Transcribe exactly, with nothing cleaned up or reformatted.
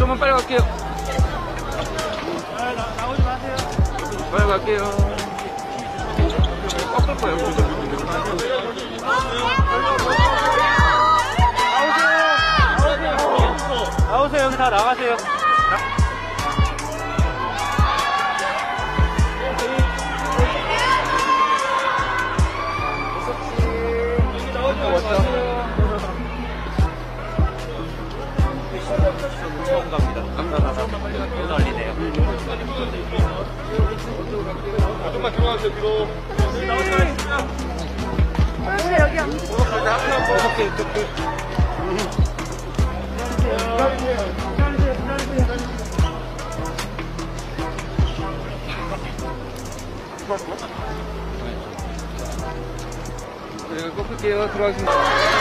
그러면 빨리 갈게요. 아, 나, 나오지 마세요. 빨리 갈게요. 꺾을 거예요. 나오세요. 나오세요. 여기 다 나가세요. 처음 갑니다. 오늘 얼리네요. 좀만 들어가세요, 뒤로. 왜 여기 안 여섯 개, 여섯 개. 네, 꺾을게요. 들어가겠습니다.